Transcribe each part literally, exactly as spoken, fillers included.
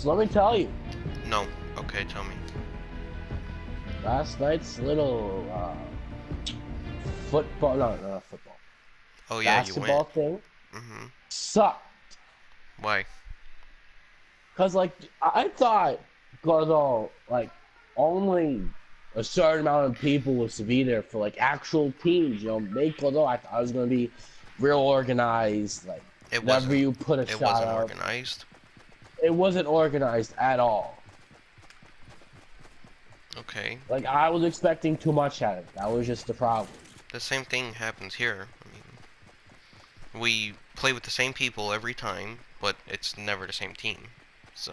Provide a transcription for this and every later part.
So let me tell you, No. Okay, tell me. last night's little uh, football, no, no, not football, Oh yeah, you basketball went. thing Mhm. sucked. Why? Cause like I thought, Godot, like only a certain amount of people was to be there for like actual teams. You know, make Godot. I thought it was gonna be real organized. Like It whenever wasn't. you put a It shot wasn't up, organized. it wasn't organized at all. Okay. Like I was expecting too much out of it. That was just the problem. The same thing happens here. I mean, we play with the same people every time, but it's never the same team. So.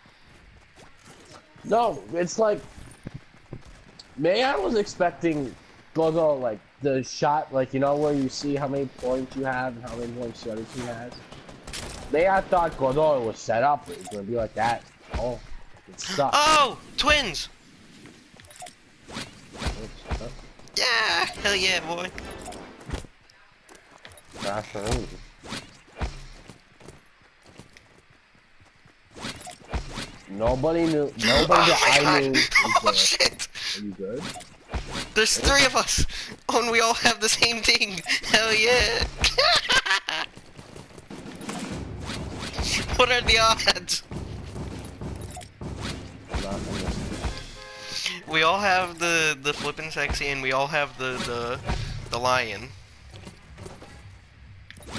No, it's like, May I was expecting Godot like the shot, like you know where you see how many points you have and how many points the other team has. May I thought Godot was set up. It was gonna be like that. Oh, it sucks. Oh, twins! Yeah, hell yeah, boy. Macaroni. Nobody knew. Nobody Oh that my I god! knew. Oh Was shit! there. Are you good? There's three of us, and we all have the same thing. Hell yeah! What are the odds? We all have the the flippin' sexy, and we all have the the the lion.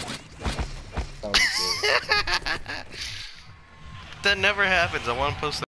Sounds good. That never happens. I want to post.